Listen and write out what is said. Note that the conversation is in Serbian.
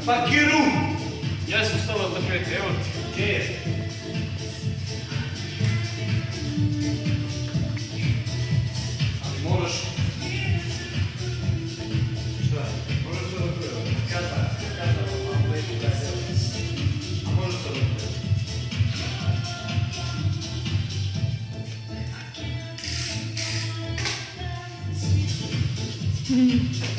Fakiru! Ja sam stala za 5, evo ti. Gdje je? Ali moraš... Šta? Moraš to da prvo. Kada? Malo lepo da je. A možeš to da prvo. Mm.